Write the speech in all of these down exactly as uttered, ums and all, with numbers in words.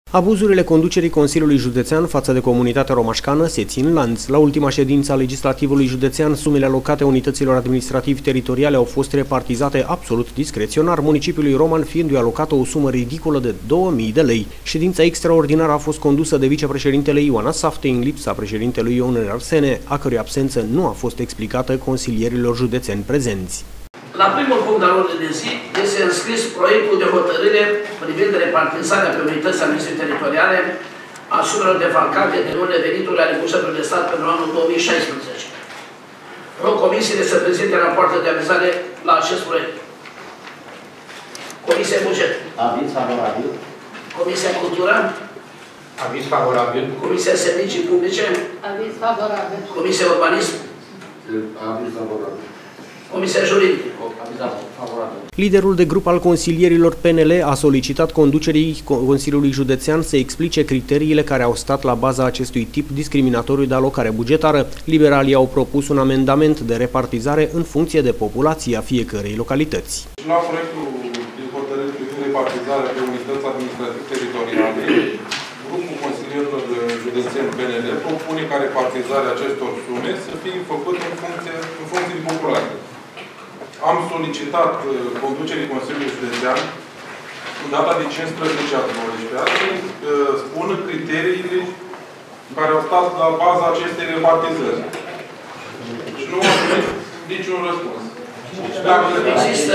Abuzurile conducerii Consiliului Județean față de comunitatea romașcană se țin lanț. La ultima ședință a Legislativului Județean, sumele alocate unităților administrativ-teritoriale au fost repartizate absolut discreționar, municipiului Roman fiindu-i alocată o sumă ridicolă de două mii de lei. Ședința extraordinară a fost condusă de vicepreședintele Ioana Safte în lipsa președintelui Ionel Arsene, a cărui absență nu a fost explicată consilierilor județeni prezenți. La primul punct al ordinii de zi este înscris proiectul de hotărâre privind repartizarea pe unități administrative teritoriale a sumelor defalcate de numele veniturile ale bugetului de stat pentru anul două mii șaisprezece. Rog comisiile să prezinte rapoarte de avizare la acest proiect. Comisia Buget. Aviz favorabil. Comisia Cultură. Aviz favorabil. Comisia Servicii Publice. Aviz favorabil. Comisia Urbanism. Aviz favorabil. Comisia Juridică. Liderul de grup al consilierilor P N L a solicitat conducerii Consiliului Județean să explice criteriile care au stat la baza acestui tip discriminatoriu de alocare bugetară. Liberalii au propus un amendament de repartizare în funcție de populația fiecărei localități. La proiectul de hotărâre privind repartizarea pe unități administrativ-teritoriale, grupul consilierilor județeni P N L propune ca repartizarea acestor sume să fie făcută în funcție, în funcție de populație. Am solicitat conducerii Consiliului Județean în data de cincisprezece a douăsprezece să spună criteriile care au stat la baza acestei repartizări. Și nu am primit niciun răspuns. Dacă există...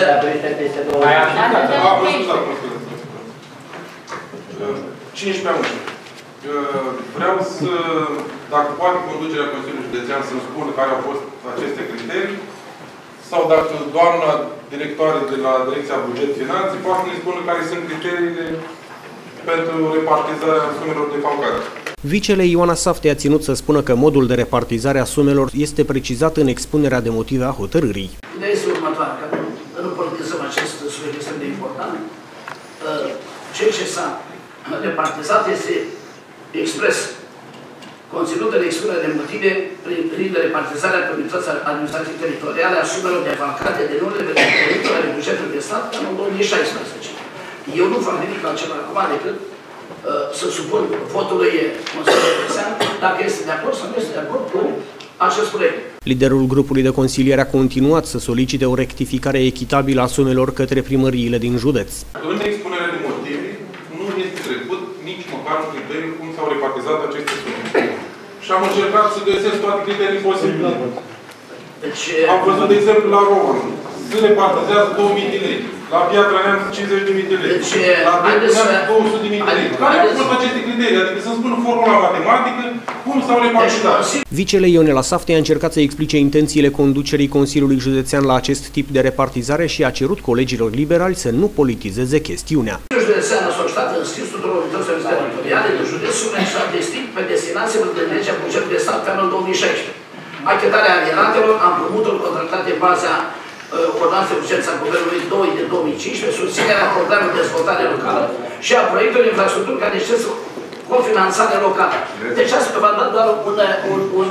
Am răspunsat, cincisprezece a unsprezece. Vreau să, dacă poate conducerea Consiliului Județean să-mi spună care au fost aceste criterii, sau dacă doamna directoare de la Direcția Buget Finanțe poate să ne spună care sunt criteriile pentru repartizarea sumelor defalcate. Vicele Ioana Safte a ținut să spună că modul de repartizare a sumelor este precizat în expunerea de motive a hotărârii. Ideea este următoarea, că nu politizăm acest subiect extrem de important. Ceea ce s-a repartizat este expres conținutul de expunere de motive prin repartizarea pe unități administrative teritoriale a sumelor defalcate de numele veniturile ale bugetului de stat în două mii șaisprezece. Eu nu fac nimic altceva acum decât uh, să supun votului Consiliului Județean dacă este de acord sau nu este de acord cu acest proiect. Liderul grupului de consiliere a continuat să solicite o rectificare echitabilă a sumelor către primăriile din județ. În expunerea de motive nu este trecut nici măcar un criteriu cum s-au repartizat aceste sume. Și am încercat să găsesc toate criteriile posibile. Deci, am văzut, de exemplu, la Roman. Se repartizează două mii de lei. La Piatra Neamț cincizeci de mii de lei. Deci, la Neamț două sute de mii de lei. Care au fost aceste criterii? Adică să-mi spună formula matematică cum s-au repartizat. Vicele Ionel Safte a încercat să explice intențiile conducerii Consiliului Județean la acest tip de repartizare și a cerut colegilor liberali să nu politizeze chestiunea. Județean a solicitat în scris tuturor unităților teritoriale de județ sume extrate strict pe destinațiile de legea bugetului de stat pe anul două mii șaisprezece. Achitarea alieratelor, împrumuturi contractate în baza ordonanței urgență a Guvernului doi din două mii cincisprezece, susținerea programului de dezvoltare locală și a proiectelor de infrastructură care necesită cofinanțare locală. Deci asta v-am dat doar una, un, un,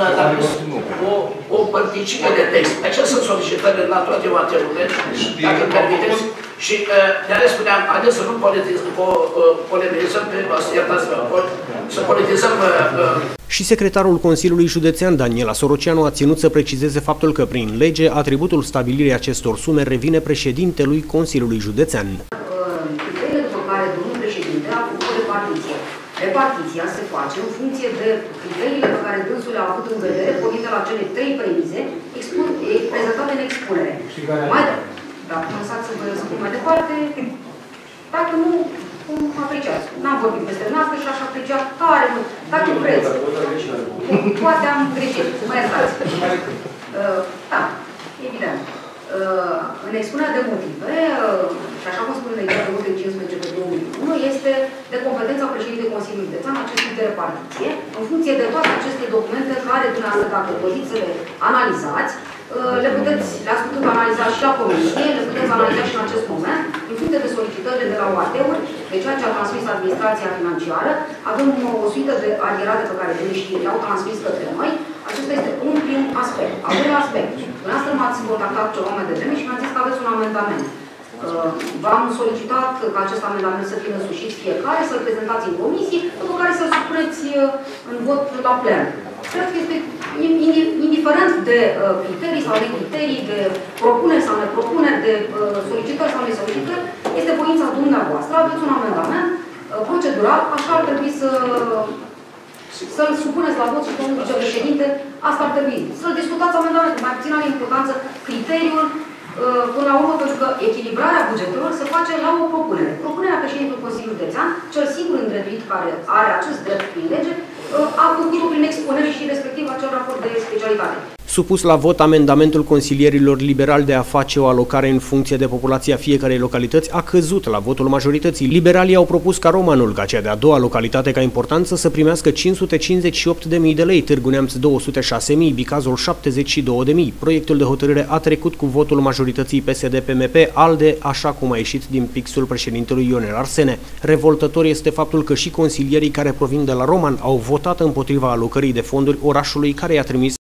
o, o părticică de text. Acestea sunt solicitările la toate materurile, dacă îmi permiteți. Și de-aia spuneam, haideți să nu polemizăm pe, iertați-mă, să politizăm... Și secretarul Consiliului Județean, Daniela Soroceanu, a ținut să precizeze faptul că, prin lege, atributul stabilirii acestor sume revine președintelui Consiliului Județean. Criteriile după care domnul președinte a făcut o repartiție. Repartiția se face în funcție de criteriile pe care dânsul le-a avut în vedere, pornind de la cele trei premize prezentate în expunere. Mai de, dacă mă lăsați să vă spun mai departe, dacă nu, cum apreciați. N-am vorbit peste noastră și aș aprecia tare mult. Dacă vreți. Poate am greșit, mă iertați. Da, evident. În expunerea de motive, și așa cum spune legea de cincisprezece pe două mii unu, este de competența președintelui Consiliului Județean acest tip de repartiție, în funcție de toate aceste documente care, dumneavoastră, dacă doriți să le analizați, le puteți, le-ați putut analiza și la comisie, le puteți analiza și în acest moment, în funcție de solicitările de la O A T-uri, de ceea ce a transmis administrația financiară. Avem o suită de alierate pe care le au transmis către noi. Acesta este un prim aspect. Al doilea aspect. Dumneavoastră m-ați contactat ceva mai devreme și mi-ați zis că aveți un amendament. V-am solicitat ca acest amendament să fie însușit fiecare, să-l prezentați în comisie, după care să-l supuneți în vot la plen. Cred că este indiferent de criterii sau de criterii, de propuneri sau nepropuneri, de solicitări sau nesolicitări, este voința dumneavoastră. Aveți un amendament procedural, așa ar trebui să să-l supuneți la vot și domnul vicepreședinte, asta ar trebui. Să-l discutați amendamentul, mai puțin are importanță criteriul, până la urmă, pentru că echilibrarea bugetelor se face la o propunere. Propunerea președintelui Consiliului Județean, cel singur îndreptuit care are acest drept prin lege, a făcut-o prin expunere și respectiv acel raport de specialitate. Supus la vot, amendamentul consilierilor liberali de a face o alocare în funcție de populația fiecarei localități a căzut la votul majorității. Liberalii au propus ca Romanul, ca cea de-a doua localitate ca importanță, să primească cinci sute cincizeci și opt de mii de lei, Târgu Neamț două sute șase mii, Bicazul șaptezeci și două de mii. Proiectul de hotărâre a trecut cu votul majorității P S D P M P ALDE, așa cum a ieșit din pixul președintelui Ionel Arsene. Revoltător este faptul că și consilierii care provin de la Roman au votat împotriva alocării de fonduri orașului care i-a trimis